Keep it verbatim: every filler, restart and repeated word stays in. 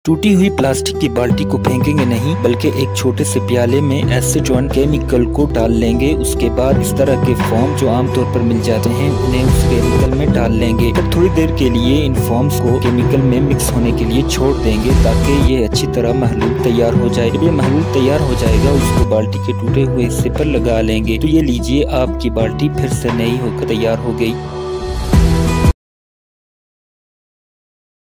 टूटी हुई प्लास्टिक की बाल्टी को फेंकेंगे नहीं, बल्कि एक छोटे से प्याले में एसीटोन केमिकल को डाल लेंगे। उसके बाद इस तरह के फॉर्म जो आमतौर पर मिल जाते हैं उन्हें उस केमिकल में डाल लेंगे। फिर थोड़ी देर के लिए इन फॉर्म्स को केमिकल में मिक्स होने के लिए छोड़ देंगे ताकि ये अच्छी तरह महलूल तैयार हो जाए। जब ये महलूल तैयार हो जाएगा उसको बाल्टी के टूटे हुए हिस्से पर लगा लेंगे। तो ये लीजिए, आपकी बाल्टी फिर से नई होकर तैयार हो गई।